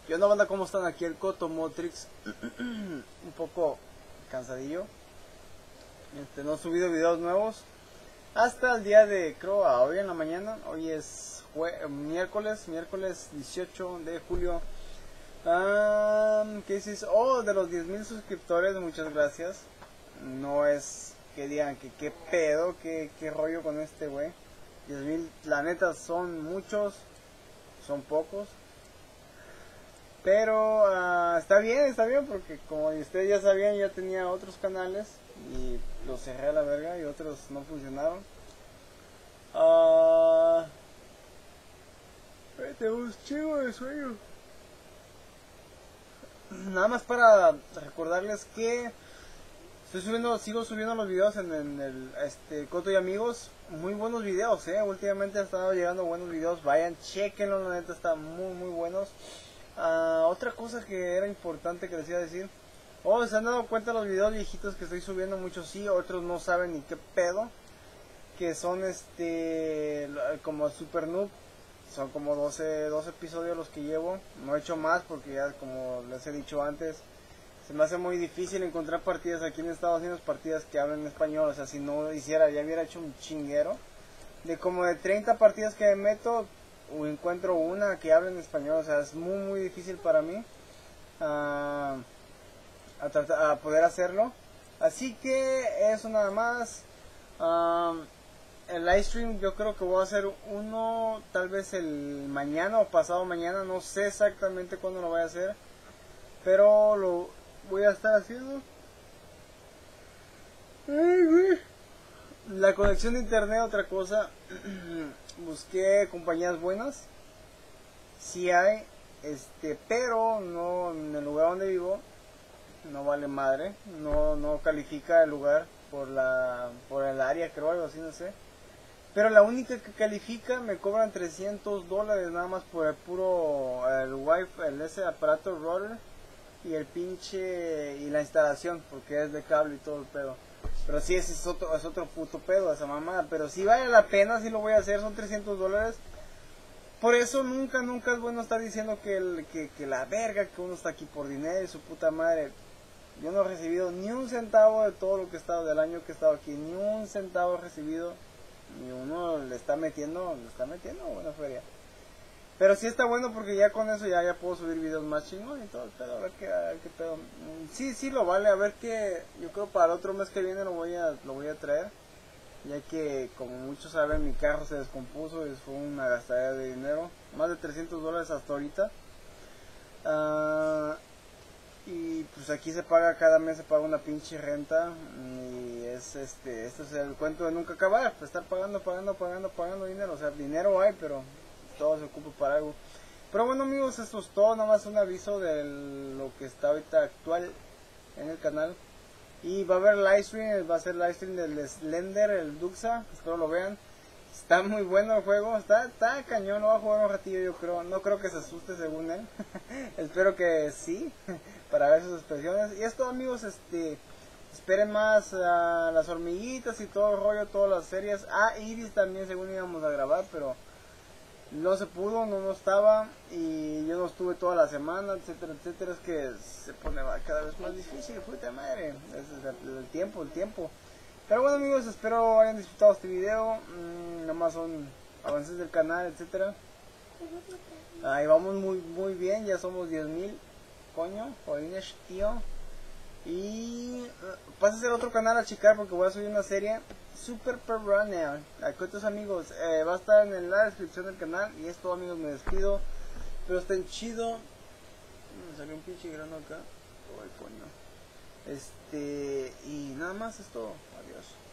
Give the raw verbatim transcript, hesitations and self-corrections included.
¿Qué onda, banda? ¿Cómo están? Aquí el Coto Motrix. Un poco cansadillo. Este, no he subido videos nuevos hasta el día de, creo, a hoy en la mañana. Hoy es jue miércoles, miércoles dieciocho de julio. Um, ¿Qué dices? Oh, de los diez mil suscriptores, muchas gracias. No es que digan que qué pedo, qué, qué rollo con este güey. diez mil, la neta, son muchos, son pocos. Pero uh, está bien, está bien, porque como ustedes ya sabían, ya tenía otros canales y los cerré a la verga y otros no funcionaron. Uh, tengo un chingo de sueño. Nada más para recordarles que estoy subiendo, sigo subiendo los videos en, en el este, Coto y Amigos. Muy buenos videos, eh. Últimamente han estado llegando buenos videos. Vayan, chequenlo, la neta están muy, muy buenos. Uh, otra cosa que era importante que les iba a decir. Oh, ¿se han dado cuenta los videos viejitos que estoy subiendo? Muchos sí, otros no saben ni qué pedo. Que son este como Super Noob. Son como doce, doce episodios los que llevo. No he hecho más porque ya, como les he dicho antes, se me hace muy difícil encontrar partidas aquí en Estados Unidos, partidas que hablen español. O sea, si no hiciera, ya hubiera hecho un chinguero. De como de treinta partidas que me meto, o encuentro una que hable en español. O sea, es muy muy difícil para mí uh, a, tratar, a poder hacerlo. Así que eso nada más. uh, El live stream yo creo que voy a hacer uno tal vez el mañana o pasado mañana. No sé exactamente cuándo lo voy a hacer, pero lo voy a estar haciendo. La conexión de internet, otra cosa. Busqué compañías buenas, sí hay, este, pero no en el lugar donde vivo no vale madre, no no califica el lugar por la por el área, creo, algo así, no sé. Pero la única que califica me cobran trescientos dólares nada más por el puro el wifi, el ese aparato router y el pinche y la instalación, porque es de cable y todo el pedo. Pero sí, ese es otro, es otro puto pedo esa mamada. Pero si vale la pena, si lo voy a hacer, son trescientos dólares. Por eso nunca, nunca es bueno estar diciendo que, el, que, que la verga, que uno está aquí por dinero y su puta madre. Yo no he recibido ni un centavo de todo lo que he estado, del año que he estado aquí, ni un centavo he recibido. Y uno le está metiendo, le está metiendo buena feria. Pero sí está bueno porque ya con eso ya, ya puedo subir videos más chingón y todo el pedo, a ver qué, a ver qué pedo. Sí, sí lo vale, a ver qué, yo creo para el otro mes que viene lo voy a, lo voy a traer. Ya que, como muchos saben, mi carro se descompuso y fue una gastadera de dinero. Más de trescientos dólares hasta ahorita. Uh, y pues aquí se paga, cada mes se paga una pinche renta. Y es este, este es el cuento de nunca acabar. Pues estar pagando, pagando, pagando, pagando dinero. O sea, dinero hay, pero todo se ocupa para algo. Pero bueno, amigos, esto es todo. Nada más un aviso de lo que está ahorita actual en el canal. Y va a haber live stream, va a ser live stream del Slender, el Duxa, espero lo vean. Está muy bueno el juego, está, está cañón, lo va a jugar un ratillo yo creo, no creo que se asuste según él. Espero que sí, para ver sus expresiones. Y esto, amigos, este, esperen más a las hormiguitas y todo el rollo, todas las series. Ah, Iris también según íbamos a grabar, pero no se pudo, no, no estaba, y yo no estuve toda la semana, etcétera, etcétera. Es que se pone cada vez más difícil, puta madre, es el, el tiempo, el tiempo. Pero bueno, amigos, espero hayan disfrutado este video. Mmm, nomás son avances del canal, etcétera. Ahí vamos muy muy bien, ya somos diez mil, coño, jodines, tío. Y uh, pásase al otro canal a checar porque voy a subir una serie Super Runner. Aquí otros amigos, eh, va a estar en la descripción del canal. Y es todo, amigos, me despido. Pero estén chido. Me salió un pinche grano acá. Ay, coño. Este, y nada más es todo. Adiós.